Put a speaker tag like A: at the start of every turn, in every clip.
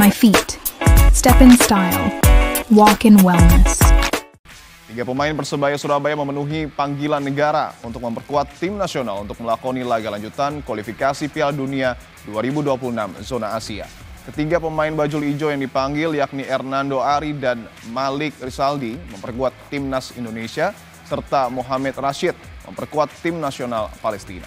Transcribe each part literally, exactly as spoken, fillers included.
A: my feet. Step in style. Walk in wellness.
B: Tiga pemain Persebaya Surabaya memenuhi panggilan negara untuk memperkuat tim nasional untuk melakoni laga lanjutan kualifikasi Piala Dunia dua ribu dua puluh enam zona Asia. Ketiga pemain bajul ijo yang dipanggil yakni Hernando Ari dan Malik Rizaldi memperkuat timnas Indonesia serta Mohamed Rashid memperkuat tim nasional Palestina.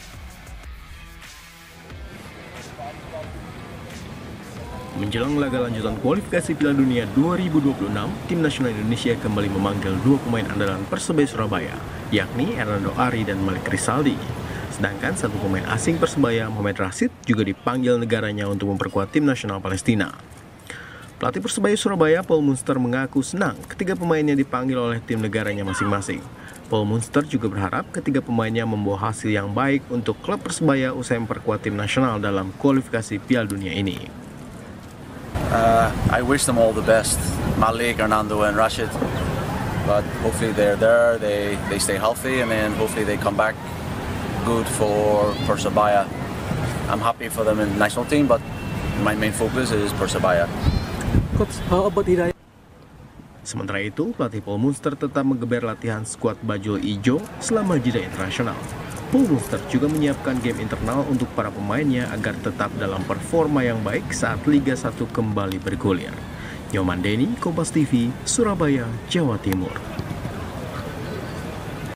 C: Menjelang laga lanjutan kualifikasi Piala Dunia dua ribu dua puluh enam, tim nasional Indonesia kembali memanggil dua pemain andalan Persebaya Surabaya, yakni Hernando Ari dan Malik Rizaldi. Sedangkan satu pemain asing Persebaya, Mohamed Rashid, juga dipanggil negaranya untuk memperkuat tim nasional Palestina. Pelatih Persebaya Surabaya, Paul Munster, mengaku senang ketiga pemainnya dipanggil oleh tim negaranya masing-masing. Paul Munster juga berharap ketiga pemainnya membawa hasil yang baik untuk klub Persebaya usai memperkuat tim nasional dalam kualifikasi Piala Dunia ini.
D: Uh, I wish them all the best, Malik, Hernando, and Rashid. But hopefully they're there, they, they stay healthy, and then hopefully they come back good for Persebaya. I'm happy for them in the national team, but my main focus is Persebaya.
E: Coach, how about Hidayat?
C: Sementara itu, pelatih Paul Munster tetap menggeber latihan skuad bajul ijo selama jeda internasional. Paul Munster juga menyiapkan game internal untuk para pemainnya agar tetap dalam performa yang baik saat Liga satu kembali bergulir. Nyoman Denny, Kompas T V, Surabaya, Jawa Timur.